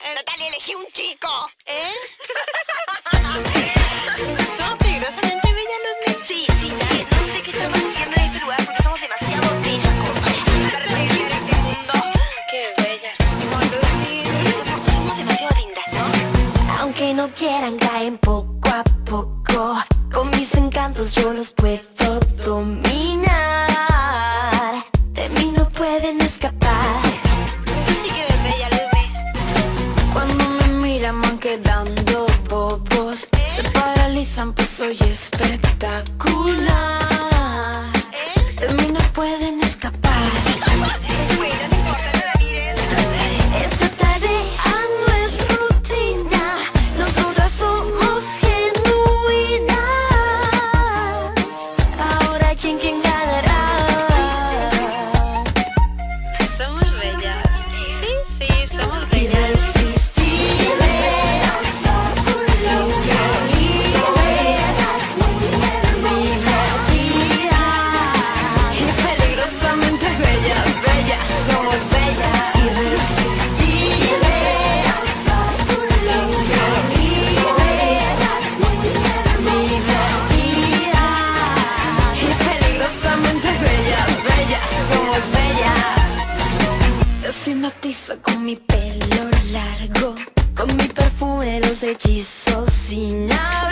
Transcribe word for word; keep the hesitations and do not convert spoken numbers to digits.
Natalia, elegí un chico. ¿Eh? ¿Somos peligrosamente bellas, Ludmilla? Sí, sí, sí. No sé qué estamos haciendo en este lugar porque somos demasiado bellas como para revivir este mundo. Qué bellas. No, Ludmilla, sí, somos, somos demasiado lindas, ¿no? Aunque no quieran, caen poco a poco. Con mis encantos yo los puedo dominar. De mí no pueden escapar. Tú sí que eres bella, Ludmilla. Cuando me miran van quedando bobos. Se paralizan, pues soy espectacular. De mí no pueden escapar. Bueno, no importa, no la miren. Esta tarea no es rutina. Nosotras somos genuinas. Ahora quién, quién ganará. Somos bellas. Sí, sí, somos bellas. Irresistible, divertida y peligrosamente bellas, bellas, somos bellas. Irresistible, divertida y peligrosamente bellas, bellas, somos bellas. Los hipnotizo con mi pelo largo, con mi perfume los hechizos sin hablar.